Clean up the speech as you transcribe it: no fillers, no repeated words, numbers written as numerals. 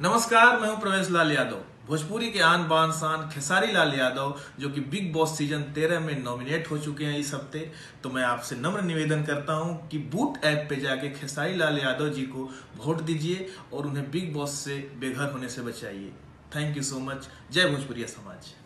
नमस्कार, मैं हूं प्रवेश लाल यादव। भोजपुरी के आन बान शान खेसारी लाल यादव जो कि बिग बॉस सीजन 13 में नॉमिनेट हो चुके हैं इस हफ्ते, तो मैं आपसे नम्र निवेदन करता हूं कि बूट ऐप पे जाके खेसारी लाल यादव जी को वोट दीजिए और उन्हें बिग बॉस से बेघर होने से बचाइए। Thank you so much. जय भोजपुरिया समाज।